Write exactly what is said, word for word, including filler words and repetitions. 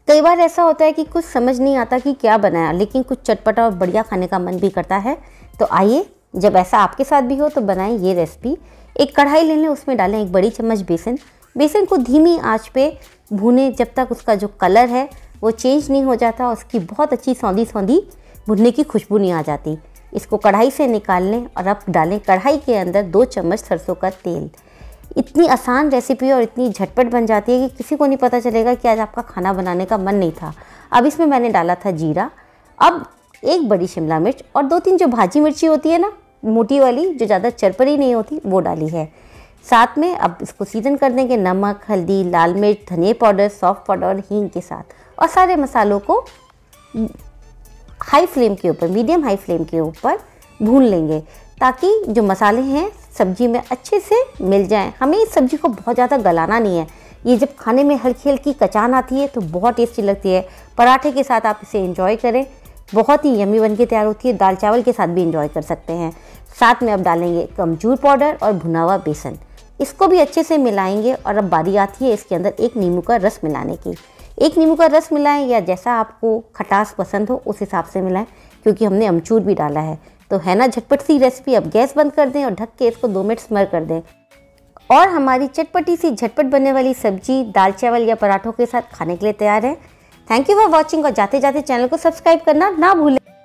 कई बार ऐसा होता है कि कुछ समझ नहीं आता कि क्या बनाया, लेकिन कुछ चटपटा और बढ़िया खाने का मन भी करता है। तो आइए, जब ऐसा आपके साथ भी हो तो बनाएं ये रेसिपी। एक कढ़ाई ले लें, उसमें डालें एक बड़ी चम्मच बेसन। बेसन को धीमी आंच पे भूनें जब तक उसका जो कलर है वो चेंज नहीं हो जाता, उसकी बहुत अच्छी सौंधी सौंधी भुनने की खुशबू नहीं आ जाती। इसको कढ़ाई से निकाल लें और अब डालें कढ़ाई के अंदर दो चम्मच सरसों का तेल। इतनी आसान रेसिपी और इतनी झटपट बन जाती है कि किसी को नहीं पता चलेगा कि आज आपका खाना बनाने का मन नहीं था। अब इसमें मैंने डाला था जीरा, अब एक बड़ी शिमला मिर्च और दो तीन जो भाजी मिर्ची होती है ना, मोटी वाली जो ज़्यादा चरपरी नहीं होती, वो डाली है। साथ में अब इसको सीजन कर देंगे नमक, हल्दी, लाल मिर्च, धनिया पाउडर, सौंफ पाउडर और हींग के साथ, और सारे मसालों को हाई फ्लेम के ऊपर, मीडियम हाई फ्लेम के ऊपर भून लेंगे ताकि जो मसाले हैं सब्जी में अच्छे से मिल जाएं। हमें इस सब्जी को बहुत ज़्यादा गलाना नहीं है। ये जब खाने में हल्की हल्की कचान आती है तो बहुत टेस्टी लगती है। पराठे के साथ आप इसे एंजॉय करें, बहुत ही यम्मी बन के तैयार होती है। दाल चावल के साथ भी एंजॉय कर सकते हैं। साथ में अब डालेंगे अमचूर पाउडर और भुना हुआ बेसन, इसको भी अच्छे से मिलाएंगे। और अब बारी आती है इसके अंदर एक नींबू का रस मिलाने की। एक नींबू का रस मिलाएं या जैसा आपको खटास पसंद हो उस हिसाब से मिलाएं, क्योंकि हमने अमचूर भी डाला है। तो है ना झटपट सी रेसिपी। अब गैस बंद कर दें और ढक के इसको दो मिनट स्मर कर दें और हमारी चटपटी सी झटपट बनने वाली सब्जी दाल चावल या पराठों के साथ खाने के लिए तैयार है। थैंक यू फॉर वॉचिंग और जाते जाते चैनल को सब्सक्राइब करना ना भूलें।